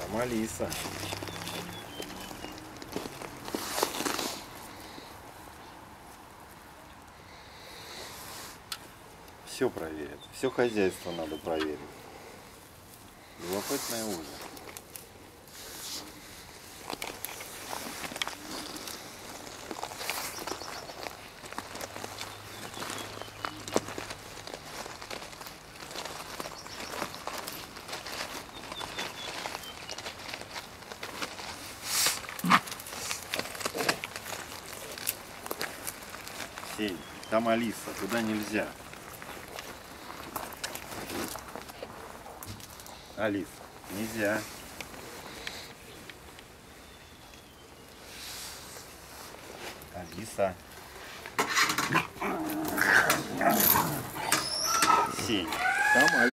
Там Алиса. Все проверят. Все хозяйство надо проверить. Любопытное ужин. Сень, там Алиса, туда нельзя. Алис, нельзя. Алиса. Сень, там Алиса.